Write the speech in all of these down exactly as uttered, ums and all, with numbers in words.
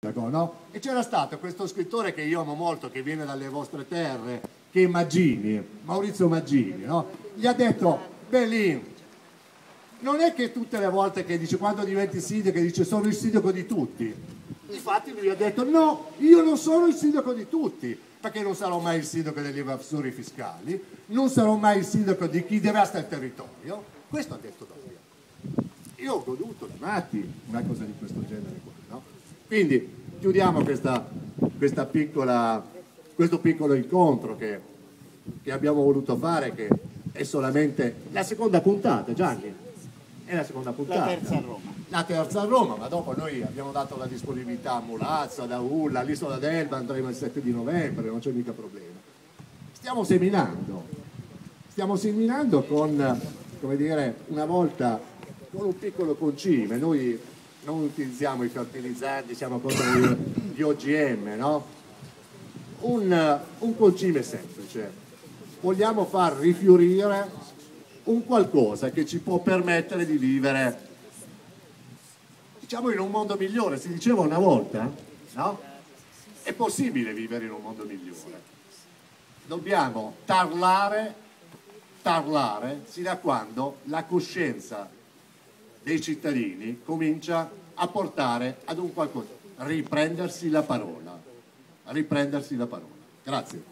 no? E c'era stato questo scrittore che io amo molto, che viene dalle vostre terre, che è Maggini, Maurizio Maggini, no? Gli ha detto, beh lì, non è che tutte le volte che dice, quando diventi sindaco, che dice sono il sindaco di tutti. Infatti lui ha detto, no, io non sono il sindaco di tutti, perché non sarò mai il sindaco degli evasori fiscali, non sarò mai il sindaco di chi devasta il territorio. Questo ha detto Doria. Io ho goduto da matti una cosa di questo genere qua, no? Quindi chiudiamo questa, questa piccola, questo piccolo incontro che, che abbiamo voluto fare, che è solamente la seconda puntata, Gianni, è la seconda puntata. La terza a Roma. La terza a Roma, ma dopo noi abbiamo dato la disponibilità a Mulazzo, da Ulla, all'Isola d'Elba, andremo il sette di novembre, non c'è mica problema. Stiamo seminando, stiamo seminando con, come dire, una volta con un piccolo concime. Noi non utilizziamo i fertilizzanti, siamo contro gli O G M, no? Un, un concime semplice. Vogliamo far rifiorire un qualcosa che ci può permettere di vivere, diciamo, in un mondo migliore. Si diceva una volta, no? È possibile vivere in un mondo migliore. Dobbiamo parlare, parlare, sino a quando la coscienza dei cittadini comincia a portare ad un qualcosa, riprendersi la parola, riprendersi la parola. Grazie.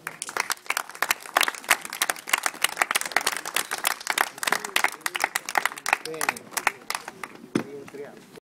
Bene.